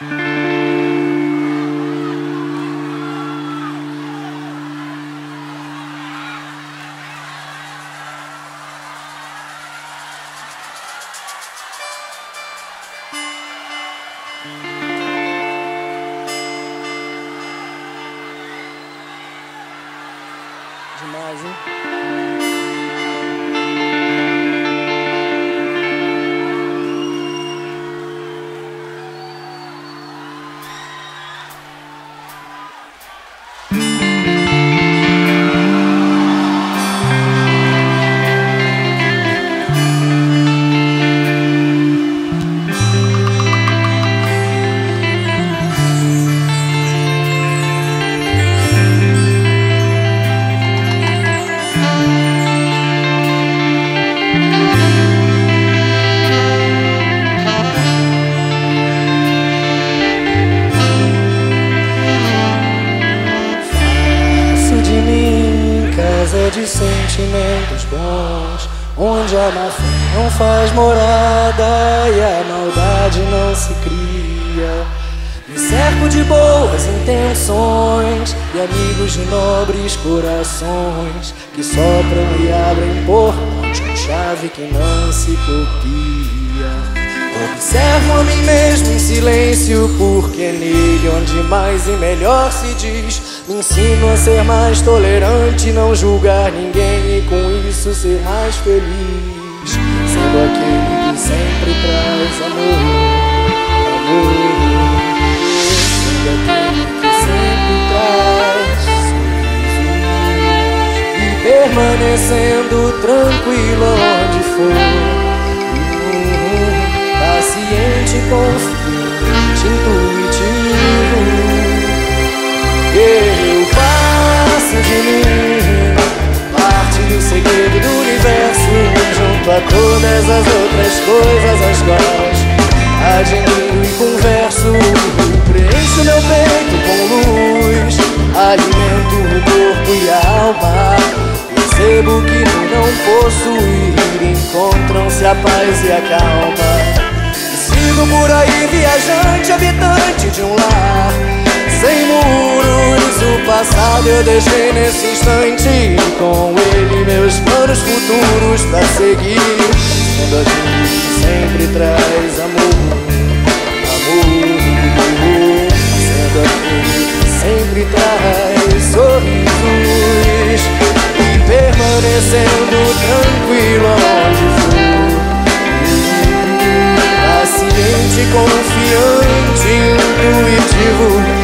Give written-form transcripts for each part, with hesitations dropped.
Demais, hein? De sentimentos bons, onde a má fé não faz morada e a maldade não se cria. Me cerco de boas intenções e amigos de nobres corações que sopram e abrem portões com chave que não se copia. Observo a mim mesmo em silêncio, porque nele onde mais e melhor se diz, me ensino a ser mais tolerante, não julgar ninguém e com isso ser mais feliz, sendo aquele que sempre traz amor, amor, sendo aquele que sempre traz sorrisos e permanecendo tranquilo onde for. Paciente, confiante, intuitivo, eu faço de mim parte do segredo do universo, junto a todas as outras coisas às quais admiro e converso. Preencho meu peito com luz, alimento o corpo e a alma. Percebo que no não possuir encontram-se a paz e a calma. Sigo por aí viajante, habitante de um lar sem muros. O passado eu deixei nesse instante e com ele meus planos futuros pra seguir, sendo aquele que sempre traz amor, amor, sendo aquele que sempre traz sorrisos e permanecendo tranquilo onde for. Paciente, confiante, intuitivo,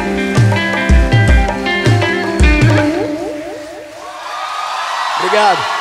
Obrigado.